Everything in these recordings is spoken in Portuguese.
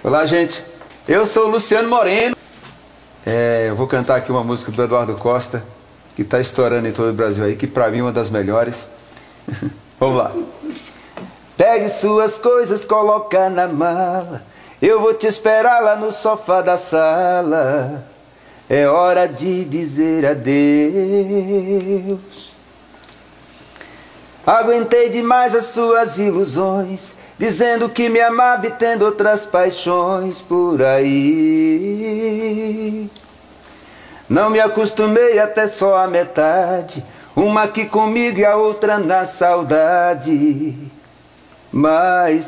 Olá, gente. Eu sou o Luciano Moreno. Eu vou cantar aqui uma música do Eduardo Costa, que está estourando em todo o Brasil aí, que pra mim é uma das melhores. Vamos lá. Pegue suas coisas, coloca na mala. Eu vou te esperar lá no sofá da sala. É hora de dizer adeus. Aguentei demais as suas ilusões, dizendo que me amava e tendo outras paixões por aí. Não me acostumei até só a metade, uma aqui comigo e a outra na saudade. Mas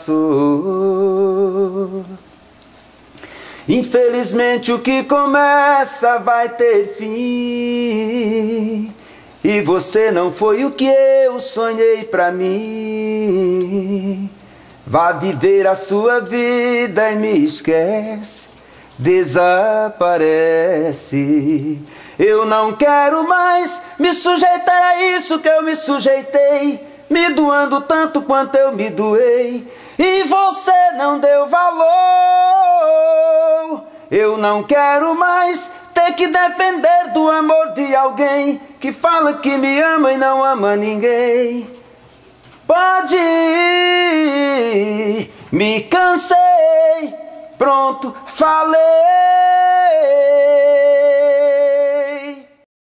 passou. Infelizmente o que começa vai ter fim. E você não foi o que eu sonhei pra mim. Vá viver a sua vida e me esquece, desaparece. Eu não quero mais me sujeitar a isso que eu me sujeitei, me doando tanto quanto eu me doei, e você não deu valor. Eu não quero mais ter que depender do amor de alguém que fala que me ama e não ama ninguém. Pode ir, me cansei, pronto, falei.